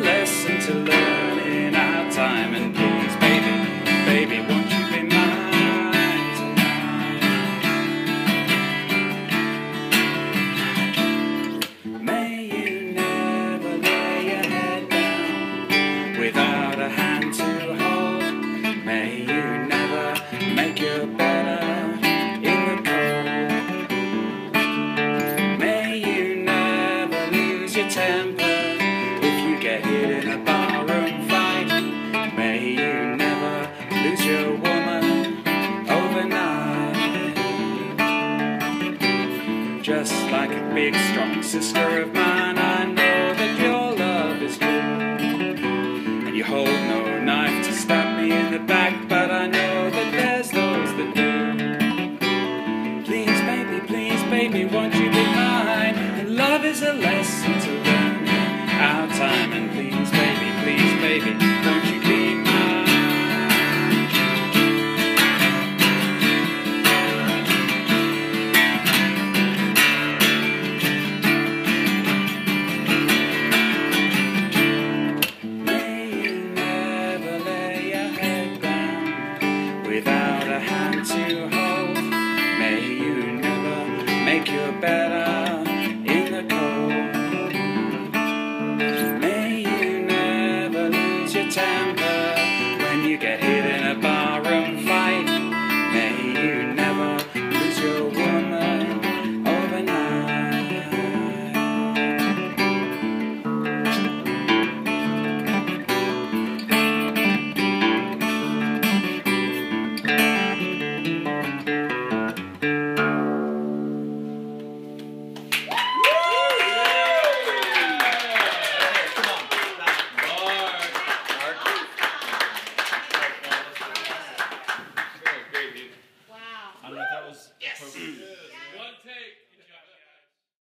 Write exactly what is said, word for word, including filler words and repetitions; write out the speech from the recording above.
lesson to learn in our time. And please, baby, baby, won't you be mine tonight? May you never lay your head down without a hand to hold. May you never make your bed in the cold. May you never lose your temper if you get hit in a barroom fight. May you never lose your woman overnight. Just like a big strong sister of mine, I know that your love is true, and you hold no knife to stab me in the back, but I know that there's those that do. Please, baby, please, baby, won't you be mine? And love is a lesson to learn in our time. And please, baby, please, baby, won't you be mine? May you never lay your head down without a hand to hold. May you never make your bed in the cold. May you never lose your temper when you get hit in a barroom fight. May you never lose your woman overnight. I don't know if that was appropriate.